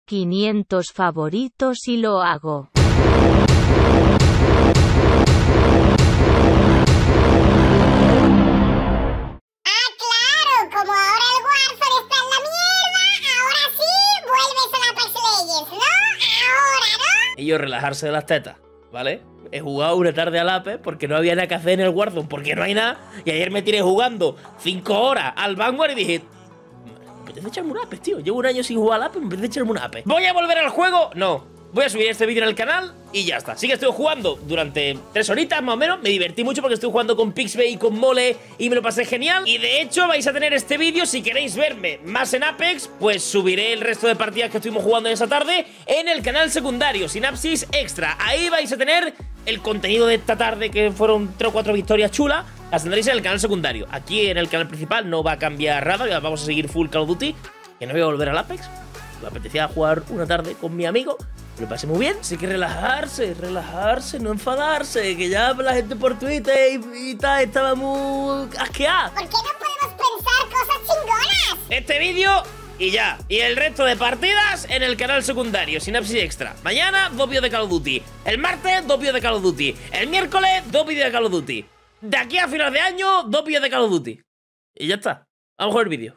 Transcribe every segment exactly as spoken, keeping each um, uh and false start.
quinientos favoritos y lo hago. Ellos relajarse de las tetas, ¿vale? He jugado una tarde al Apex porque no había nada que hacer en el Warzone, porque no hay nada. Y ayer me tiré jugando cinco horas al Vanguard y dije, me apetece echarme un Apex, tío. Llevo un año sin jugar al Apex, me apetece echarme un Apex. ¿Voy a volver al juego? No. Voy a subir este vídeo en el canal y ya está. Sí que estoy jugando durante tres horitas más o menos. Me divertí mucho porque estoy jugando con Pixbay y con Mole y me lo pasé genial. Y de hecho vais a tener este vídeo. Si queréis verme más en Apex, pues subiré el resto de partidas que estuvimos jugando esa tarde en el canal secundario, Sinapsis Extra. Ahí vais a tener el contenido de esta tarde, que fueron tres o cuatro victorias chulas. Las tendréis en el canal secundario. Aquí en el canal principal no va a cambiar nada. Vamos a seguir full Call of Duty. Que no voy a volver al Apex. Me apetecía jugar una tarde con mi amigo. Me lo pasé muy bien. Así que relajarse, relajarse, no enfadarse. Que ya la gente por Twitter y, y tal estaba muy asqueada. ¿Por qué no podemos pensar cosas chingonas? Este vídeo y ya. Y el resto de partidas en el canal secundario, Sinapsis Extra. Mañana, dos vídeos de Call of Duty. El martes, dos vídeos de Call of Duty. El miércoles, dos vídeos de Call of Duty. De aquí a final de año, dos vídeos de Call of Duty. Y ya está. Vamos a ver el vídeo.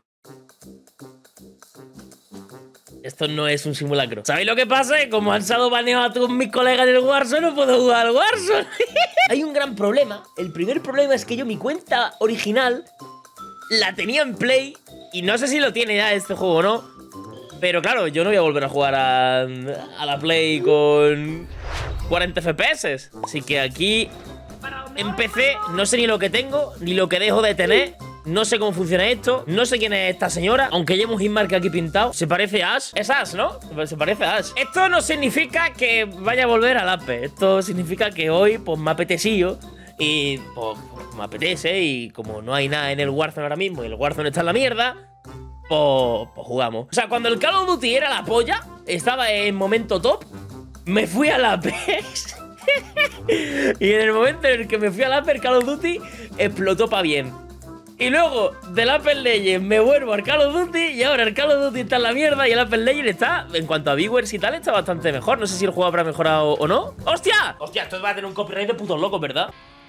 Esto no es un simulacro. ¿Sabéis lo que pasa? Como han estado baneados a todos mis colegas en el Warzone, no puedo jugar al Warzone. Hay un gran problema. El primer problema es que yo mi cuenta original la tenía en Play. Y no sé si lo tiene ya este juego o no. Pero claro, yo no voy a volver a jugar a, a la Play con cuarenta F P S. Así que aquí en P C no sé ni lo que tengo, ni lo que dejo de tener. No sé cómo funciona esto. No sé quién es esta señora. Aunque lleve un hitmark aquí pintado. Se parece a Ash. Es Ash, ¿no? Se parece a Ash. Esto no significa que vaya a volver al Apex. Esto significa que hoy, pues, me apetecillo. Y, pues, me apetece. Y como no hay nada en el Warzone ahora mismo y el Warzone está en la mierda, pues, pues jugamos. O sea, cuando el Call of Duty era la polla, estaba en momento top, me fui al Apex. Y en el momento en el que me fui al Apex, Call of Duty explotó pa' bien. Y luego del Apex Legends me vuelvo al Call of Duty y ahora el Call of Duty está en la mierda y el Apex Legends está, en cuanto a viewers y tal, está bastante mejor. No sé si el juego habrá mejorado o no. ¡Hostia! Hostia, esto va a tener un copyright de putos locos, ¿verdad?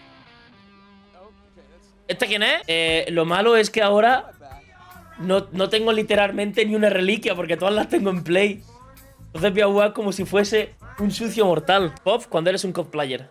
¿Este quién es? Eh, lo malo es que ahora no, no tengo literalmente ni una reliquia porque todas las tengo en Play. Entonces voy a jugar como si fuese un sucio mortal. Pop, cuando eres un cosplayer.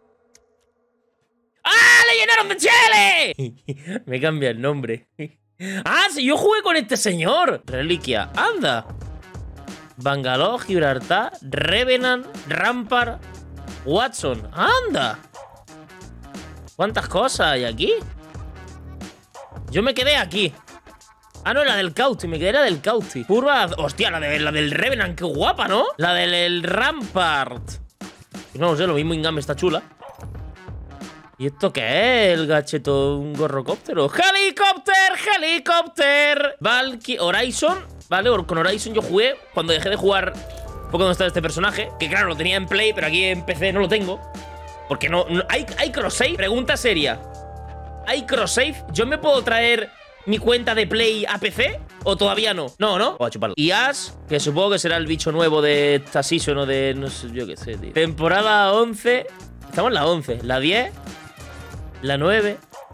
¡Ah! ¡Le llenaron de chile! Me cambia el nombre. ¡Ah! Si yo jugué con este señor. Reliquia. ¡Anda! Bangalore, Gibraltar, Revenant, Rampart, Watson. ¡Anda! ¿Cuántas cosas hay aquí? Yo me quedé aquí. Ah, no, la del Cauti. Me quedé la del Cauti. Curva. Hostia, la, de, la del Revenant. Qué guapa, ¿no? La del el Rampart. No, no sé, lo mismo Ingame está chula. ¿Y esto qué es? El gacheto, un gorrocóptero. ¡Helicóptero! ¡Helicóptero! Valky Horizon. Vale, con Horizon yo jugué cuando dejé de jugar. Fue cuando estaba este personaje. Que claro, lo tenía en Play, pero aquí en P C no lo tengo. Porque no. no ¿Hay, hay cross-save? Pregunta seria. ¿Hay cross-save? ¿Yo me puedo traer mi cuenta de Play a P C? ¿O todavía no? No, ¿no? Voy a chuparlo. Y Ash, que supongo que será el bicho nuevo de esta season o de. No sé, yo qué sé, tío. Temporada once. Estamos en la once. La diez. La nueve.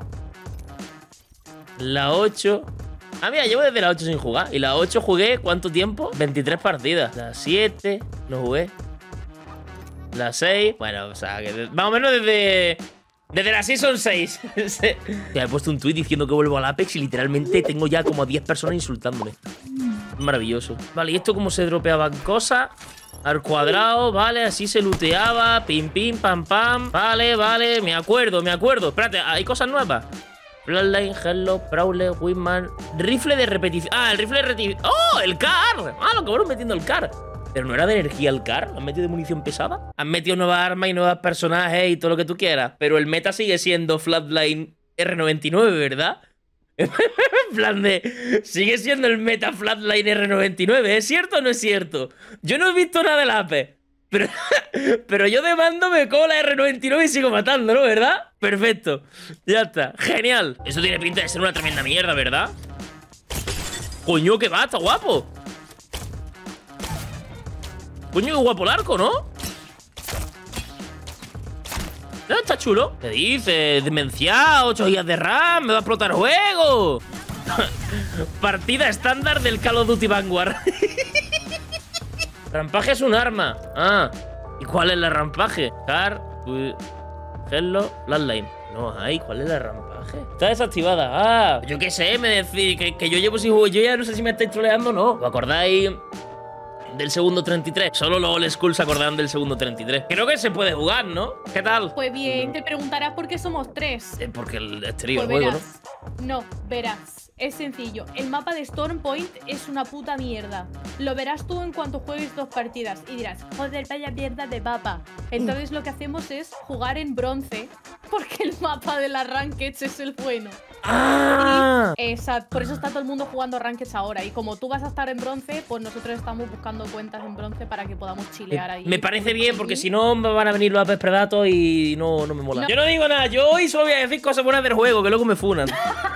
La ocho. Ah, mira, llevo desde la ocho sin jugar. Y la ocho jugué, ¿cuánto tiempo? veintitrés partidas. La siete, no jugué. La seis. Bueno, o sea, que más o menos desde... Desde la Season seis. Te he puesto un tweet diciendo que vuelvo al Apex y literalmente tengo ya como a diez personas insultándome. Maravilloso. Vale, ¿y esto cómo se dropeaban cosas? Al cuadrado, vale, así se looteaba. Pim, pim, pam, pam. Vale, vale, me acuerdo, me acuerdo. Espérate, ¿hay cosas nuevas? Bloodline, Hello, Prowler, Wingman. Rifle de repetición. Ah, el rifle de repetición. ¡Oh! ¡El C A R! Ah, lo acabaron metiendo el C A R. Pero no era de energía el C A R. ¿Han metido de munición pesada? Han metido nuevas armas y nuevos personajes y todo lo que tú quieras. Pero el meta sigue siendo Flatline R noventa y nueve, ¿verdad? En plan de... Sigue siendo el meta Flatline R noventa y nueve. ¿Es cierto o no es cierto? Yo no he visto nada del Apex. Pero, pero yo de mando me como la R noventa y nueve y sigo matando, ¿no? ¿Verdad? Perfecto. Ya está. Genial. Eso tiene pinta de ser una tremenda mierda, ¿verdad? Coño, que va, está guapo. Coño, qué guapo el arco, ¿no? No, está chulo. ¿Qué dices? Demenciado, ocho gigas de RAM, me va a explotar el juego. Partida estándar del Call of Duty Vanguard. Rampaje es un arma. Ah. ¿Y cuál es la rampaje? Car, Hello, Landline. No hay. ¿Cuál es la rampaje? Está desactivada. Ah. Yo qué sé, me decís que, que yo llevo sin juego. Yo ya no sé si me estáis troleando o no. ¿Os acordáis del segundo treinta y tres? Solo los old school se acordaban del segundo treinta y tres. Creo que se puede jugar, ¿no? ¿Qué tal? Pues bien, te preguntarás por qué somos tres. Eh, porque el exterior Pues juego, verás. ¿no? No, verás. Es sencillo. El mapa de Storm Point es una puta mierda. Lo verás tú en cuanto juegues dos partidas y dirás, joder, vaya mierda de mapa. Entonces lo que hacemos es jugar en bronce porque el mapa de las Rankeds es el bueno. ¡Ah! Exacto, por eso está todo el mundo jugando Rankeds ahora. Y como tú vas a estar en bronce, pues nosotros estamos buscando cuentas en bronce para que podamos chilear ahí. Me parece bien, porque si no me van a venir los Apes Predator y no, no me mola. No. Yo no digo nada, yo hoy solo voy a decir cosas buenas del juego, que luego me funan.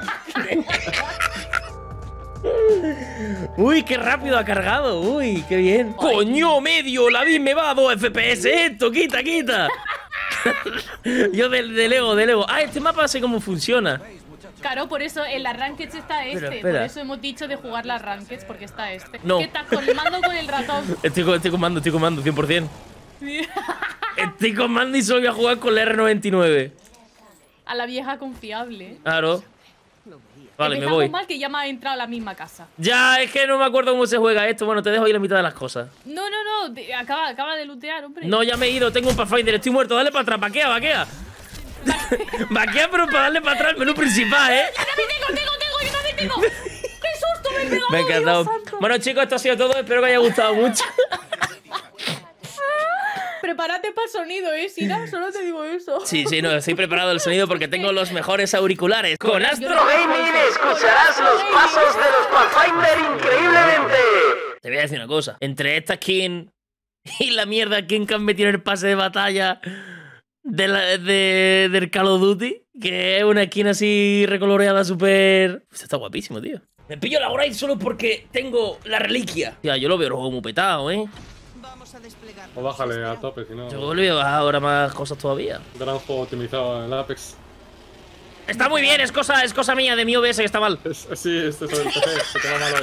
Uy, qué rápido ha cargado. Uy, qué bien. ¡Coño, medio! La vi me va a dos F P S esto. Quita, quita. Yo del de Lego, de Lego. Ah, este mapa sé cómo funciona. Claro, por eso en las Rankeds está este. Espera, espera. Por eso hemos dicho de jugar las Rankeds, porque está este. No. ¿Qué estás con el mando o con el ratón? Estoy, con- estoy comando, estoy comando, cien por cien. Estoy comando y solo voy a jugar con la R noventa y nueve. A la vieja confiable. Claro. Vale, me Empezamos voy. mal que ya me ha entrado a la misma casa. Ya, es que no me acuerdo cómo se juega esto. Bueno, te dejo ahí la mitad de las cosas. No, no, no. de- acaba, acaba de lootear, hombre. No, ya me he ido, tengo un Pathfinder, estoy muerto. Dale para atrás, vaquea, vaquea. Vaquea, pero para darle para atrás el menú principal, ¿eh? ¡Yo también tengo, tengo, tengo! ¡Yo también tengo! ¡Qué susto me he pegado! Me ha encantado. Dios santo! Bueno, chicos, esto ha sido todo. Espero que haya gustado mucho. Prepárate para el sonido, ¿eh, Sira? Solo te digo eso. Sí, sí, no, estoy preparado el sonido porque tengo los mejores auriculares. Con Astro Yo- Gaming escucharás los pasos de los Pathfinder increíblemente. Te voy a decir una cosa. Entre esta skin y la mierda skin que han metido en el pase de batalla de la, de, del Call of Duty, que es una skin así recoloreada súper... Esto está guapísimo, tío. Me pillo la Wraith solo porque tengo la reliquia. Ya, yo lo veo el juego muy petado, ¿eh? O bájale a tope, si no. Yo le voy a bajar ahora más cosas todavía. Gran juego optimizado en el Apex. Está muy bien, es cosa, es cosa mía de mi O B S que está mal. Es, sí, este es el P C, que te va mal hoy.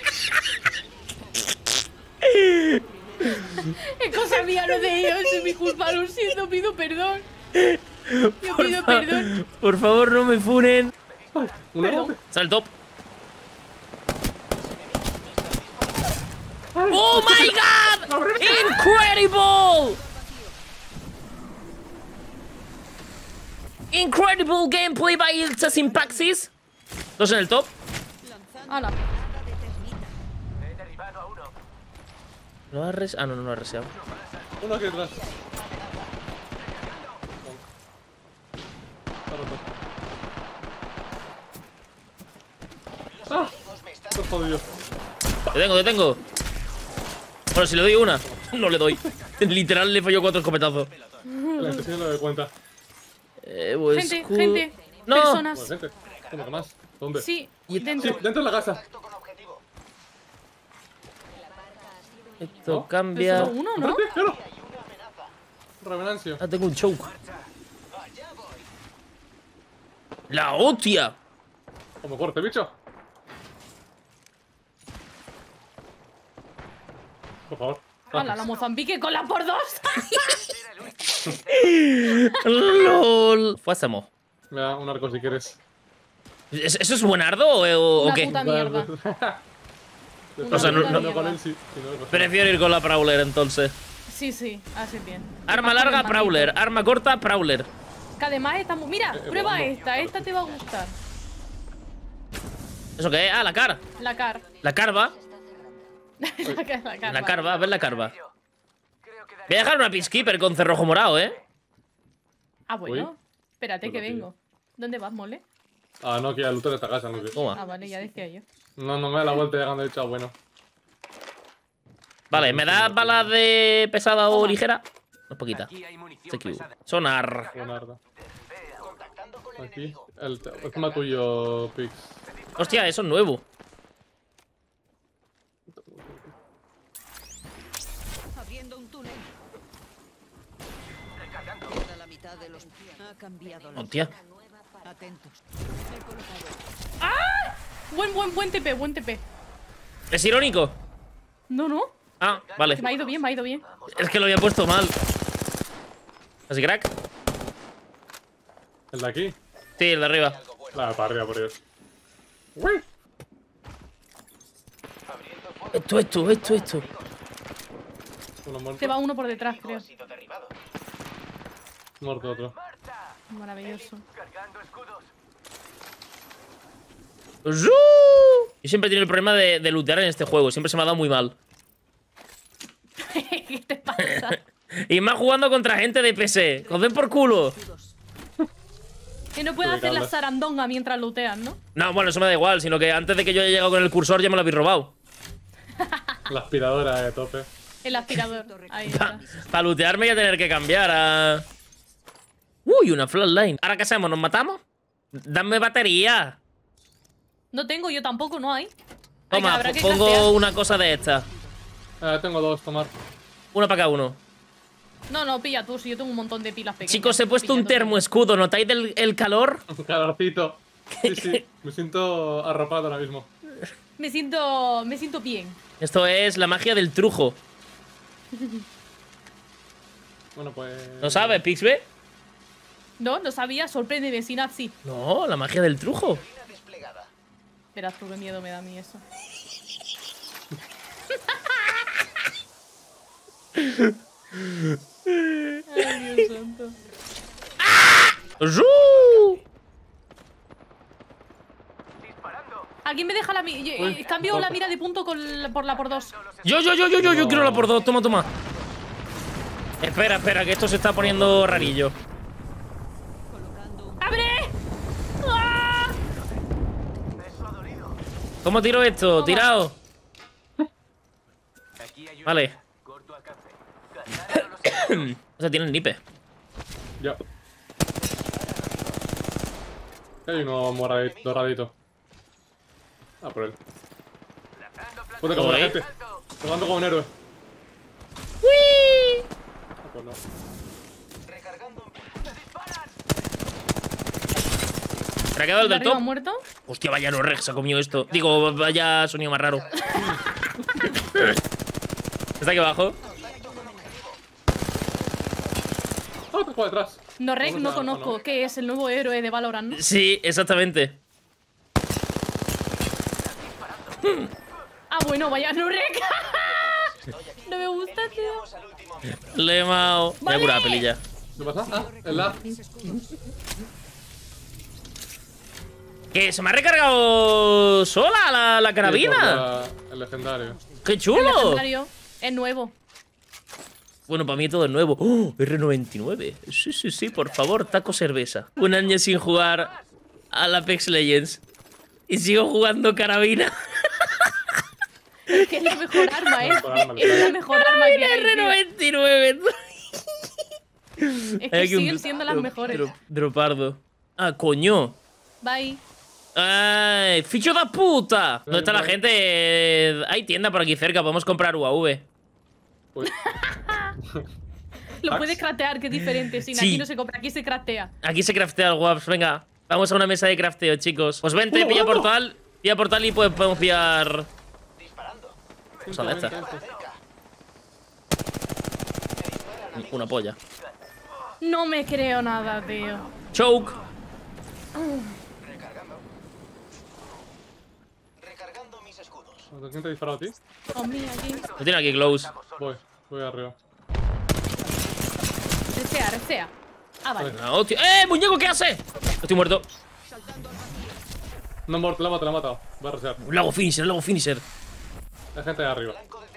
Es cosa mía lo de ellos, es mi culpa, lo siento, pido perdón. Yo pido perdón. Por favor, no me funen. ¿Una Perdón. Está el top. ¡Oh my god! ¡Incredible! Incredible gameplay by Ilsa Sympaxis. Dos en el top. Hala. ¿Lo ha res... Ah, no, no lo ha reseado. Uno aquí detrás. Está roto. ¡Ah! Estoy jodido. Te tengo, te tengo. Bueno, si le doy una, no le doy. Literal le falló cuatro escopetazos. La intención no me cuenta. Eh, pues, Gente, cu- gente. No. Personas. Bueno, gente, ¿cómo que más? ¿Dónde? Sí, Sí, dentro. dentro de la casa. Esto ¿No? cambia. Solo uno, ¿no? ¡Enfrente! ¡Claro! Revenancio. Ah, tengo un choke. ¡La hostia! Como corte, bicho. Por favor. Hala, la Mozambique con la por dos. ¡Lol! Fuésemos. Me da un arco si quieres. ¿Es- ¿Eso es buenardo o, o Una qué? puta mierda. O sea, no- Una no- puta con mierda. él sí. si no, pues- Prefiero ir con la Prowler entonces. Sí, sí, así bien. Arma Más con larga, el maldito. Prowler. Arma corta, Prowler. Que además está muy... Mira, Eh, prueba bueno. esta, esta te va a gustar. ¿Eso qué es? Ah, la cara. La car. La carva. la car, la car. La carva, a ver la carva. Voy a dejar una Peacekeeper con cerrojo morado, ¿eh? Ah, bueno. Uy. Espérate que Bueno, tío. vengo. ¿Dónde vas, mole? Ah, no, que ya looter esta casa, no que. Ah, Toma. vale, ya decía yo. No, no me da la vuelta llegando, he dicho, ah, bueno. Vale, ¿me das balas de pesada o Toma. ligera? No, poquita. Thank you. Sonar. Buena arda. Aquí. El, encima tuyo, Pix. Hostia, eso es nuevo. Abriendo un túnel. Queda la mitad de los... Ha cambiado la... Hostia. Atentos. ¡Ah! Buen, buen, buen T P, buen T P. ¿Es irónico? No, no. Ah, vale. Me ha ido bien, me ha ido bien. Es que lo había puesto mal. ¿Así, crack? ¿El de aquí? Sí, el de arriba. Nada, para arriba, por Dios. Esto, esto, esto, esto. Uno muerto. Te va uno por detrás, creo. Muerto otro. Maravilloso. ¡Zuu! Yo siempre he tenido el problema de, de lootear en este juego. Siempre se me ha dado muy mal. ¿Qué te pasa? Y más jugando contra gente de P C. ¡Joder por culo! Que no puedes hacer la zarandonga mientras lootean, ¿no? No, bueno, eso me da igual. Sino que antes de que yo haya llegado con el cursor ya me lo habéis robado. La aspiradora de tope. El aspirador. Ahí Para está. pa lootearme voy a tener que cambiar a... Uy, una flatline. ¿Ahora qué hacemos? ¿Nos matamos? ¡Dame batería! No tengo, yo tampoco, no hay. Toma, Hay que- habrá que pongo craftear. una cosa de esta. Eh, tengo dos, tomar. Una para cada uno. No, no, pilla tú, si yo tengo un montón de pilas pequeñas. Chicos, he puesto Pilla un tú. termo escudo. ¿Notáis del, el calor? Un calorcito. Sí, sí. Me siento arropado ahora mismo. Me siento. Me siento bien. Esto es la magia del trujo. Bueno, pues... ¿No sabes, Pixbe? No, no sabía, sorpréndeme, Sinat, sí. No, la magia del trujo. Verás tú qué miedo me da a mí eso. Ay, Dios santo. ¡Zuu! ¿Alguien me deja la mira? Cambio la mira de punto con la- por la por dos. Yo, yo, yo, yo, yo, yo quiero la por dos. Toma, toma. Espera, espera, que esto se está poniendo rarillo. ¡Abre! ¡Ah! ¿Cómo tiro esto? Toma. Tirado. Vale. O sea, tiene el nipe. Ya. Hay uno moradito, doradito. Ah, por él. Puta como la Joder. gente. Jugando como un héroe. ¡Uy! Ah, pues no. ¿Se ha quedado el ¿De del arriba top? muerto? Hostia, vaya no Rex ha comido esto. Digo, vaya sonido más raro. ¿Está aquí abajo? Ah, te juega detrás. Norek Vamos no a- conozco. no. ¿Qué es? El nuevo héroe de Valorant, ¿no? Sí, exactamente. Ah, bueno, vaya Norek. No me gusta, tío. Le he mao. Me voy a curar la pelilla. ¿Qué pasa? Ah, el la. ¿Qué? ¿Se me ha recargado sola la, la carabina? La- El legendario. ¡Qué El chulo! legendario es nuevo. Bueno, para mí todo es nuevo. ¡Oh! R noventa y nueve. Sí, sí, sí, por favor, taco cerveza. Un año sin jugar al Apex Legends. Y sigo jugando carabina. Es que es la mejor arma, ¿eh? mejor arma, Es la mejor arma que hay, R tío. noventa y nueve. Es Hay que aquí un siguen siendo las dro- mejores. dro- Dropardo. Ah, coño. Bye. ¡Ay! ¡Ficho de puta! ¿Dónde está la gente? Eh, Hay tienda por aquí cerca, podemos comprar U A V. Uy. Lo Tax. puedes craftear, que es diferente. Sin Sí. aquí no se compra, aquí se craftea. Aquí se craftea el Waps, venga. Vamos a una mesa de crafteo, chicos. Pues vente, ¡Uno, pilla uno! portal. Pilla portal y pues podemos pillar. Vamos a la esta. Una polla. No me creo nada, tío. Choke. ¿Quién te ha disparado a ti? Oh, mira, aquí. Lo tiene aquí close. Voy, voy arriba. Resea, resea. Ah, vale. Ah, hostia. ¡Eh, muñeco, qué hace! Estoy muerto. No, muerto, la ha matado, la ha matado. Voy a resear. Un lago finisher, lago finisher. Hay gente de arriba.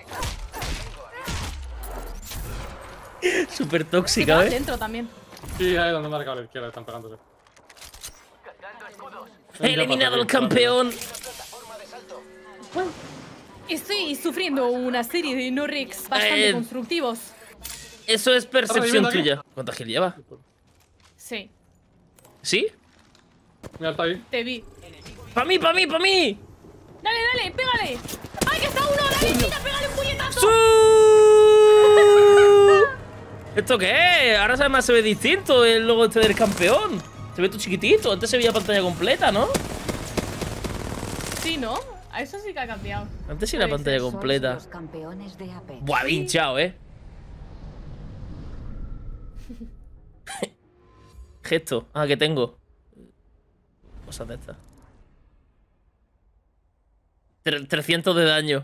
Súper Que tóxica, va ¿eh? dentro también. Sí, ahí donde me ha marcado a la izquierda, están pegándose. He eliminado al campeón. Estoy sufriendo una serie de no-rex bastante Eh. constructivos. Eso es percepción reviviendo aquí? tuya. ¿Cuánta kill lleva? Sí, ¿Sí? Mira, está ahí. te vi. ¡Pa' mí, pa' mí, pa' mí! Dale, dale, pégale. ¡Ay, que está uno! ¡Dale, tira, pégale un puñetazo! ¡Su! ¿esto qué es? Ahora además se ve distinto el logo este del campeón. Se ve todo chiquitito. Antes se veía pantalla completa, ¿no? Sí, ¿no? A eso sí que ha cambiado. Antes sí era Puede pantalla ser. completa. Los campeones de Apex. Buah, hinchado, ¿eh? Gesto. Ah, que tengo. Cosas de estas. Tre- trescientos de daño.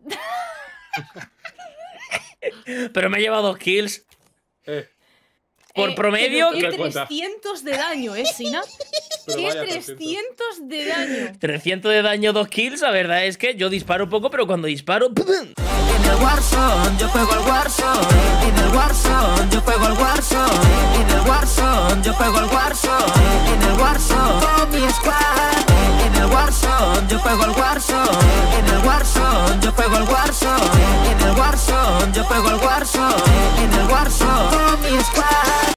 Pero me he llevado dos kills. Eh, Por Eh, promedio. pero ¿qué ¿qué cuenta? trescientos de daño, ¿eh, Sina? pero ¿Qué vaya trescientos de daño? trescientos de daño, dos kills. La verdad es que yo disparo poco, pero cuando disparo. ¡pum! En el Warzone, yo juego al Warzone. En el Warzone, yo juego al Warzone. En el Warzone, yo juego al Warzone. En el Warzone, con mi squad. En el Warzone, yo juego al Warzone. En el Warzone, yo juego al Warzone. En el Warzone, yo juego al Warzone.